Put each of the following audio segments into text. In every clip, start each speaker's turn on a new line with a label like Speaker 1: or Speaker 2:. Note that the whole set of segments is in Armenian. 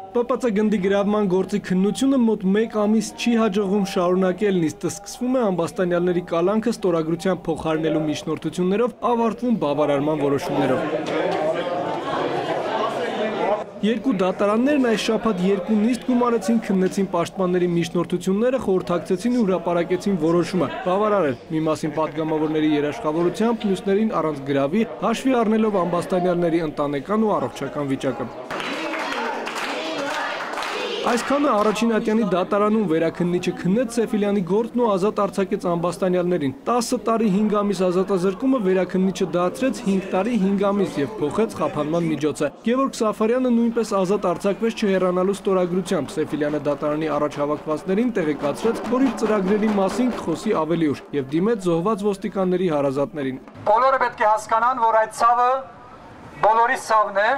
Speaker 1: ՊՊՑ գնդի գրավման գործի քննությունը մոտ 1 ամիս չի հաջողվում շարունակել, իսկ սկսվում է ամբաստանյալների կալանքը ստորագրության փոխարինելու միջնորդություններով, ավարտվում բավարարման որոշումներով։ Երկու դատարաններն այս շաբաթ երկու նիստ գումարեցին, քննեցին պաշտպանների միջնորդությունները, խորհրդակցեցին ու հրապարակեցին որոշումը բավարարել։ Մի մասին պատգամավորների երաշխավորությամբ, մյուսներին առանց գրավի, հաշվի առնելով ամբաստանյալների ընտանեկան ու առողջական վիճակը։ Այսքանը առաջին ատյանի դատարանում վերաքննիչը քննեց Սեֆիլյանի գործն ու ազատ արձակեց ամբաստանյալներին։ 10 տարի 5 ամիս ազատազրկումը վերաքննիչը դարձրեց 5 տարի 5 ամիս եւ փոխեց խափանման միջոցը։ Գևորգ Սաֆարյանը նույնպես ազատ արձակվեց չհեռանալու ստորագրությամբ։ Սեֆիլյանը դատարանի առաջ հավաքվածներին տեղեկացրեց, որ իր ծրագրերի մասին կխոսի ավելի ուշ եւ դիմեց զոհված ոստիկանների հարազատներին։
Speaker 2: Բոլորը պետք է հասկանան, որ այդ ցավը բոլորի ցավն է։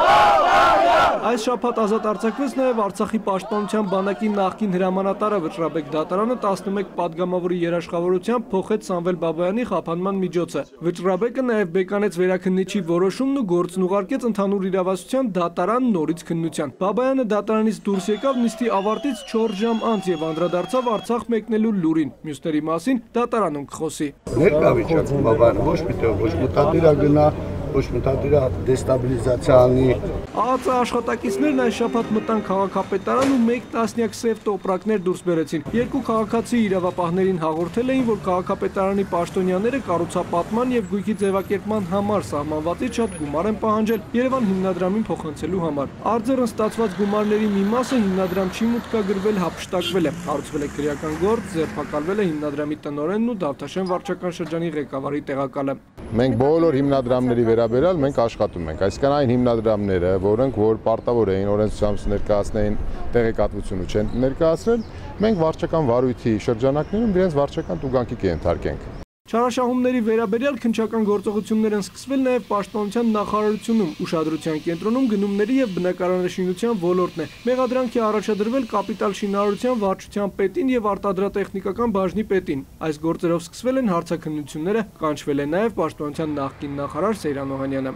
Speaker 1: Այս շաբաթ ազատ արձակվեց նաև Արցախի պաշտպանության բանակի նախկին հրամանատարը Վճռաբեկ դատարանը 11 պատգամավորի երաշխավորությամբ փոխեց Սամվել Բաբայանի խափանման միջոցը։ Վճռաբեկը նաև բեկանեց վերաքննիչի որոշումն ու գործն ուղարկեց ընդհանուր իրավասության դատարան նորից քննության։ Բաբայանը դատարանից դուրս եկավ նիստի ավարտից 4 ժամ անց եւ անդրադարձավ Արցախ մեկնելու լուրին։ Մյուսների մասին դատարանում կխոսի։
Speaker 3: Ներկա վիճակում Բաբայանը ոչ միտեղ ոչ մտադիր գնա ոչ մտադիր դեստաբիլիզացիա անի։
Speaker 1: ԱԱԾ աշխատակիցներն այս շաբաթ մտան քաղաքապետարան ու 1 տասնյակ սև տոպրակներ դուրս բերեցին։ Երկու քաղաքացի իրավապահներին հաղորդել էին, որ քաղաքապետարանի պաշտոնյաները կառուցապատման եւ գույքի ձևակերպման համար սահմանվածից շատ գումար են պահանջել Երևան հիմնադրամին փոխանցելու համար։ Արձերն ստացված գումարների մի մասը հիմնադրամ չի մուտքագրվել, հափշտակվել է։ Հարուցվել է քրեական գործ, ձերբակալվել է հիմնադրամի տնօրենն ու Դավթաշեն վարչական շրջանի ղեկավարի տեղակալը։
Speaker 4: Մենք բոլոր հիմնադրամների վերաբերյալ մենք աշխատում ենք, այսինքն այն հիմնադրամները, որոնք որ պարտավոր էին օրենսությամբ ներկայացնեին տեղեկատվություն ու չեն ներկայացրել, մենք վարչական վարույթի շրջանակներում իրենց վարչական տուգանքի կենթարկենք։
Speaker 1: Չարաշահումների վերաբերյալ քննչական գործողություններ են սկսվել նաև պաշտպանության նախարարությունում, ուշադրության կենտրոնում գնումների եւ բնակարանաշինության ոլորտն է։ Մեղադրանք է առաջադրվել կապիտալ շինարարության վարչության պետին եւ արտադրատեխնիկական բաժնի պետին։ Այս գործերով սկսվել են հարցաքննությունները, կանչվել է նաև պաշտպանության նախկին նախարար Սեյրան Օհանյանը։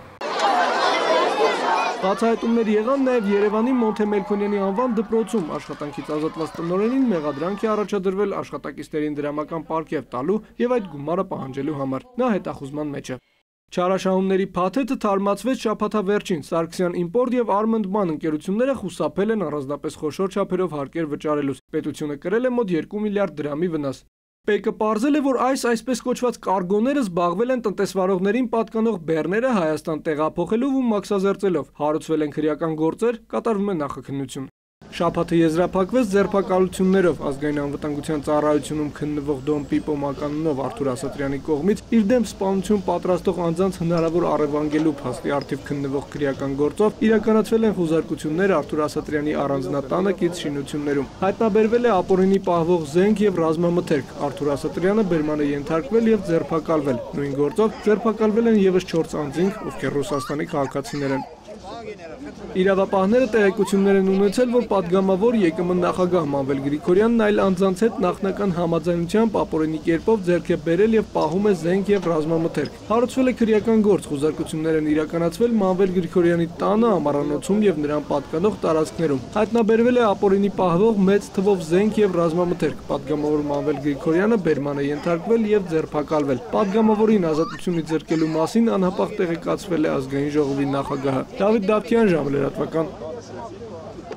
Speaker 1: Բացահայտումներ եղան նաև Երևանի Մոնթե Մելքոնյանի անվան դպրոցում աշխատանքից ազատված տնօրենին մեղադրանք է առաջադրվել աշխատակիցներին դրամական պարգև տալու եւ այդ գումարը պահանջելու համար։ Նա հետախուզման մեջ է։ Չարաշահումների փաթեթը թարմացվեց շաբաթավերջին։ Սարգսյան Իմպորտ եւ Armand-Man ընկերությունները խուսափել են առանձնապես խոշոր չափերով հարկեր վճարելուց։ Պետությունը կրել է մոտ 2 միլիարդ դրամի վնաս։ ՊԿ պարզել է, որ այսպես կոչված կարգոները զբաղվել են տնտեսվարողներին պատկանող բեռները Հայաստան տեղափոխելով ու մաքսազերծելով, հարուցվել են քրեական գործեր, կատարվում է նախաքննություն։ Շաբաթը եզրափակվեց ձերբակալություններով ազգային անվտանգության ծառայությունում քննվող Դոն Պիպո մականունով Արթուր Ասատրյանի կողմից իր դեմ սպանություն պատրաստող անձանց հնարավոր առևանգելու փաստի առթիվ քննվող քրեական գործով իրականացվել են խուզարկություններ Արթուր Ասատրյանի առանձնատանը կից շինություններում։ Հայտնաբերվել է ապօրինի պահվող զենք եւ ռազմամթերք։ Արթուր Ասատրյանը բերման է ենթարկվել եւ ձերբակալվել։ Նույն գործով ձերբակալվել են եւս 4 անձինք, ովքեր Ռուսաստանի քաղաքացիներ են։ Իրավապահները տեղեկություններ են ունեցել, որ պատգամավոր ԵԿՄ նախագահ Մանվել Գրիգորյանն այլ անձանց հետ նախնական համաձայնությամբ ապօրինի կերպով ձեռք է բերել եւ պահում է զենք եւ ռազմամթերք։ Հարուցվել է քրեական գործ, խուզարկություններ են իրականացվել Մանվել Գրիգորյանի տանը, ամառանոցում եւ նրան պատկանող տարածքներում։ Հայտնաբերվել է ապօրինի պահվող մեծ թվով զենք եւ ռազմամթերք։ Պատգամավոր Մանվել Գրիգորյանը բերման է ենթարկվել եւ ձերբակալվել։ Պատգամավորին ազատությունից զրկելու մասին անհապաղ տեղեկացվել է ազգային ժողովի նախագահը։ Դավիթ Դավթյան, ժամը լրատվական։